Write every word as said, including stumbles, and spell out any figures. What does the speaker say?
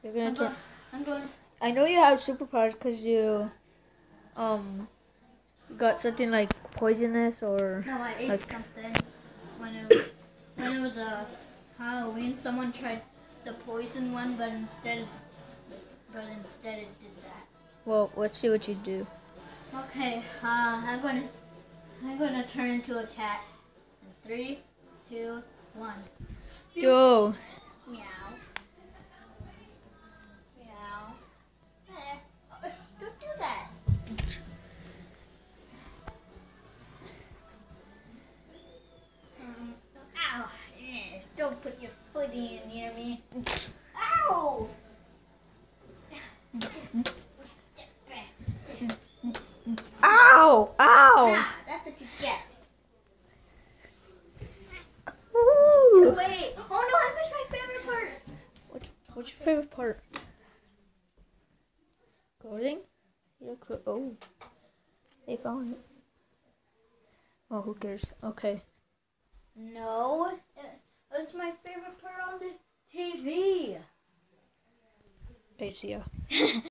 You're gonna I'm turn. going. I'm going. I know you have superpowers because you, um, got something like poisonous or. No, I ate like, something when it was when it was uh, Halloween. Someone tried the poison one, but instead, but instead it did that. Well, let's see what you do. Okay, uh, I'm gonna I'm gonna turn into a cat. In three, two, one. Yo. Meow. Meow. There. Oh, don't do that. Um, ow. Yes, don't put your foot in near me. Ow! Ow! Ow! Nah, that's what you get. Ooh. Wait. Oh no, I missed my favorite part. What's, what's your favorite part? Coding? Yeah, co- oh. They found it. Oh, who cares? Okay. No, it was my favorite part on the T V. I see ya.